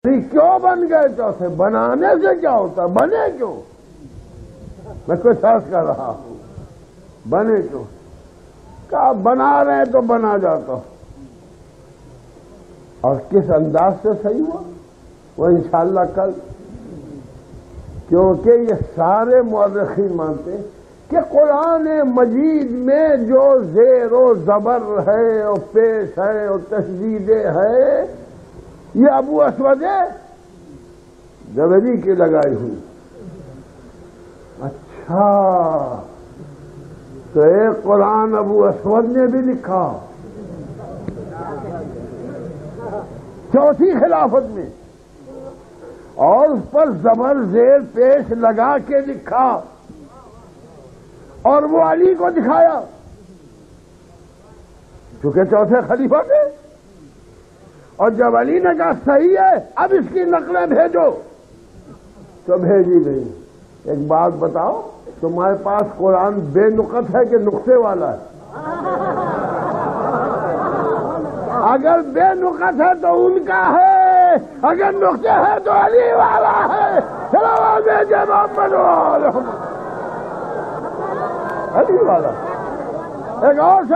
کیوں بن گئے چوتھے؟ بنانے سے کیا ہوتا ہے؟ بنے کیوں؟ میں کچھ عرض کر رہا ہوں، بنے کیوں؟ کہا بنا رہے ہیں تو بنا جاتا ہوں، اور کس انداز سے صحیح ہوا وہ انشاءاللہ کل، کیونکہ یہ سارے مورخین مانتے ہیں کہ قرآن مجید میں جو زیر و زبر ہے اور پیش ہے اور تشدید ہے یہ ابو اسود جویری کی لگائی ہوئی۔ اچھا، تو ایک قرآن ابو اسود نے بھی لکھا چوتھی خلافت میں، اور اس پر زبر زیر پیش لگا کے لکھا اور وہ علی کو دکھایا، چونکہ چوتھے خلیفہ تھے، اور جب علی نے کہا صحیح ہے اب اس کی نقلیں بھیجو تو بھیجی گئی۔ ایک بات بتاؤ، تمہارے پاس قرآن بے نقط ہے کہ نقطے والا ہے؟ اگر بے نقط ہے تو ان کا ہے، اگر نقطے ہے تو علی والا ہے۔ چلو بھیجے محمد علی والا ایک اور